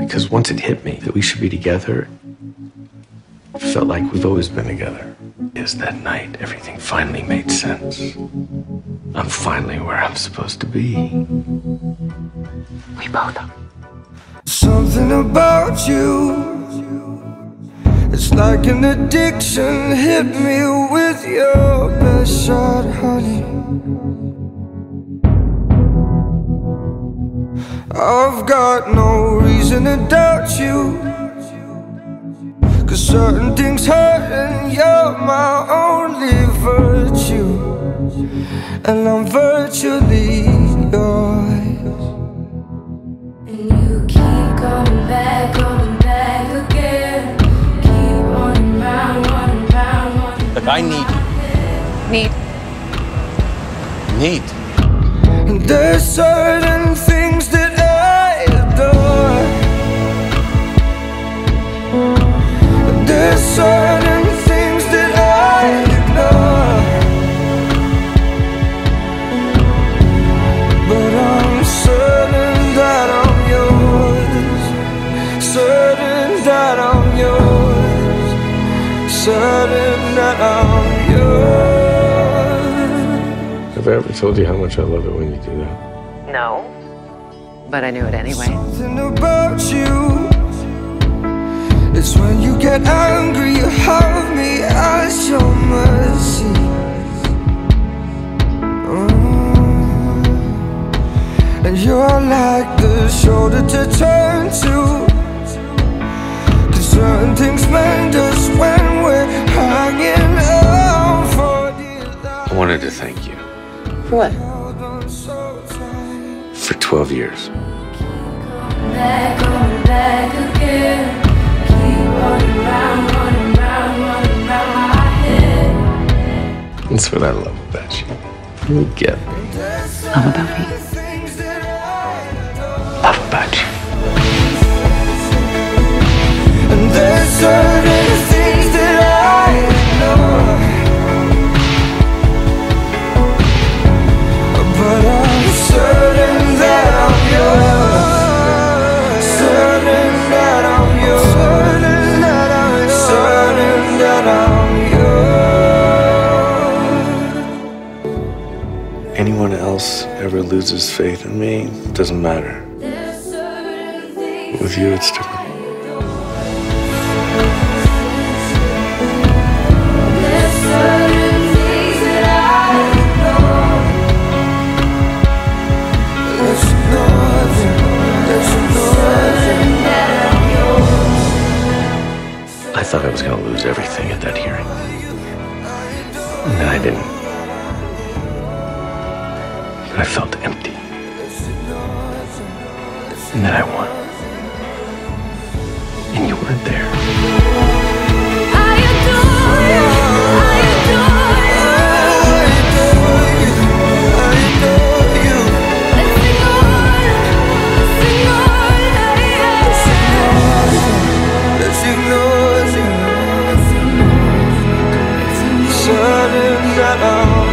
Because once it hit me that we should be together, it felt like we've always been together. Is that night everything finally made sense. I'm finally where I'm supposed to be. We both are. Something about you, it's like an addiction. Hit me with your best shot, honey. I've got no reason to doubt you, 'cause certain things hurt and you're my only virtue, and I'm virtually yours. And you keep coming back again. Keep running round, running round, running. Look, I need you. Need. And there's certain things that I adore. And there's certain things that I ignore. But I'm certain that I'm yours. Certain that I'm yours. Certain that I'm yours. Have I ever told you how much I love it when you do that? No, but I knew it anyway. Something about you, it's when you get angry, you have me as your mercy. And you're like the shoulder to turn to, 'cause certain things mend us when we're hanging out for dear life. I wanted to thank you For what? for 12 years. Going back again. Keep running round, running round, running round my head. That's what I love about you. You get me. Love about me. Love about you. And there's certain things that I know, but I'm certain that I'm yours. Certain that I'm yours. Certain that I'm yours. Certain that I'm yours. Anyone else ever loses faith in me, doesn't matter. With you, it's different. I thought I was going to lose everything at that hearing. And then I didn't. But I felt empty. And then I won. And you weren't there. I adore you. I adore you. I adore you. Let's sing on. Let's sing on. Let's ignore you. Certain that I'm